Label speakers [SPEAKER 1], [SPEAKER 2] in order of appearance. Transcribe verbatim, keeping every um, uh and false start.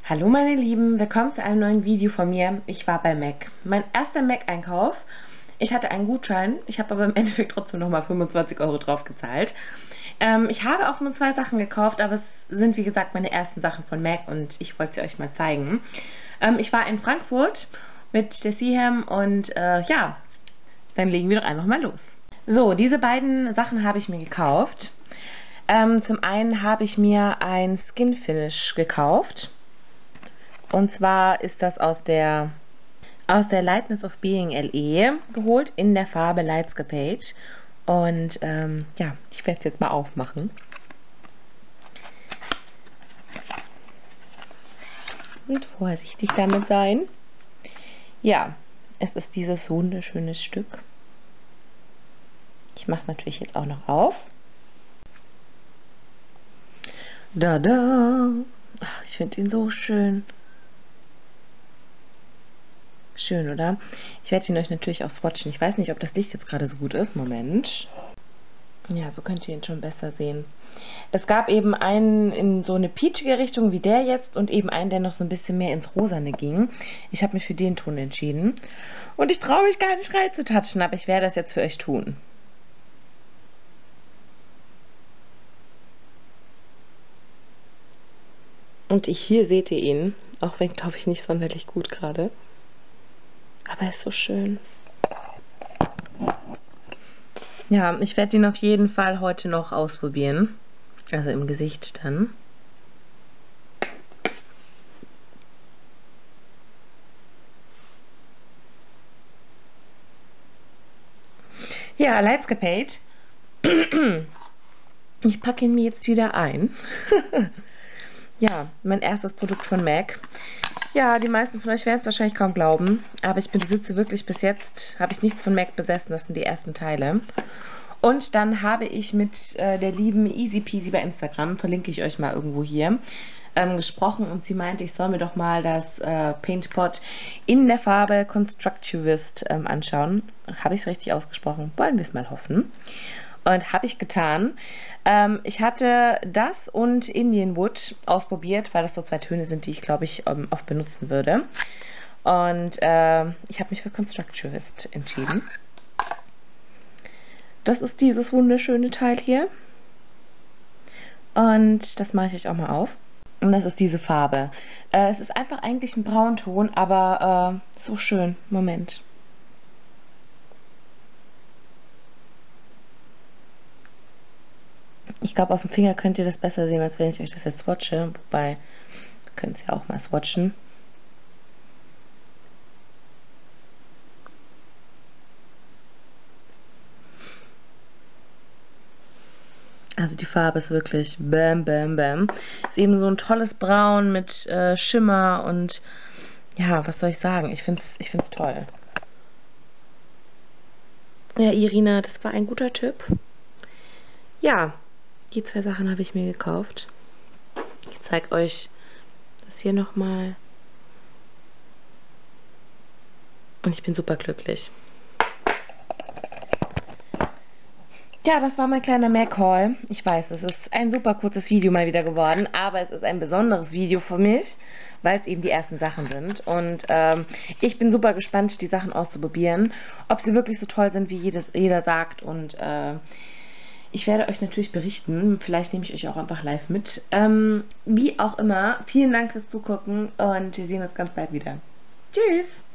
[SPEAKER 1] Hallo meine Lieben, willkommen zu einem neuen Video von mir. Ich war bei Mac. Mein erster Mac-Einkauf. Ich hatte einen Gutschein, ich habe aber im Endeffekt trotzdem nochmal fünfundzwanzig Euro drauf gezahlt. Ähm, ich habe auch nur zwei Sachen gekauft, aber es sind wie gesagt meine ersten Sachen von Mac und ich wollte sie euch mal zeigen. Ähm, ich war in Frankfurt mit der Seaham und äh, ja, dann legen wir doch einfach mal los. So, diese beiden Sachen habe ich mir gekauft. Ähm, zum einen habe ich mir ein Skin Finish gekauft. Und zwar ist das aus der, aus der Lightness of Being L E geholt in der Farbe Lightscapade. Und ähm, ja, ich werde es jetzt mal aufmachen. Und vorsichtig damit sein. Ja, es ist dieses wunderschöne Stück. Ich mache es natürlich jetzt auch noch auf. Da da! Ach, ich finde ihn so schön. Schön, oder? Ich werde ihn euch natürlich auch swatchen. Ich weiß nicht, ob das Licht jetzt gerade so gut ist. Moment. Ja, so könnt ihr ihn schon besser sehen. Es gab eben einen in so eine peachige Richtung wie der jetzt und eben einen, der noch so ein bisschen mehr ins Rosane ging. Ich habe mich für den Ton entschieden. Und ich traue mich gar nicht rein zu touchen, aber ich werde das jetzt für euch tun. Und hier seht ihr ihn, auch wenn, glaube ich, nicht sonderlich gut gerade. Aber er ist so schön. Ja, ich werde ihn auf jeden Fall heute noch ausprobieren. Also im Gesicht dann. Ja, Lightscapade. Ich packe ihn mir jetzt wieder ein. Ja, mein erstes Produkt von Mac. Ja, die meisten von euch werden es wahrscheinlich kaum glauben, aber ich besitze wirklich bis jetzt, habe ich nichts von Mac besessen, das sind die ersten Teile. Und dann habe ich mit äh, der lieben Easy Peasy bei Instagram, verlinke ich euch mal irgendwo hier, ähm, gesprochen und sie meinte, ich soll mir doch mal das äh, Paint Pot in der Farbe Constructivist ähm, anschauen. Habe ich es richtig ausgesprochen? Wollen wir es mal hoffen. Und habe ich getan. Ähm, ich hatte das und Indian Wood ausprobiert, weil das so zwei Töne sind, die ich, glaube ich, ähm, oft benutzen würde. Und äh, ich habe mich für Constructivist entschieden. Das ist dieses wunderschöne Teil hier. Und das mache ich euch auch mal auf. Und das ist diese Farbe. Äh, es ist einfach eigentlich ein Braunton, aber äh, so schön. Moment. Ich glaube, auf dem Finger könnt ihr das besser sehen, als wenn ich euch das jetzt swatche. Wobei, wir können es ja auch mal swatchen. Also die Farbe ist wirklich bam, bam, bam. Ist eben so ein tolles Braun mit äh, Schimmer und ja, was soll ich sagen? Ich finde es ich find's toll. Ja, Irina, das war ein guter Tipp. Ja, die zwei Sachen habe ich mir gekauft. Ich zeige euch das hier nochmal. Und ich bin super glücklich. Ja, das war mein kleiner Mac-Haul. Ich weiß, es ist ein super kurzes Video mal wieder geworden, aber es ist ein besonderes Video für mich, weil es eben die ersten Sachen sind. Und ähm, ich bin super gespannt, die Sachen auszuprobieren, ob sie wirklich so toll sind, wie jedes, jeder sagt. Und äh, ich werde euch natürlich berichten. Vielleicht nehme ich euch auch einfach live mit. Ähm, wie auch immer, vielen Dank fürs Zugucken und wir sehen uns ganz bald wieder. Tschüss!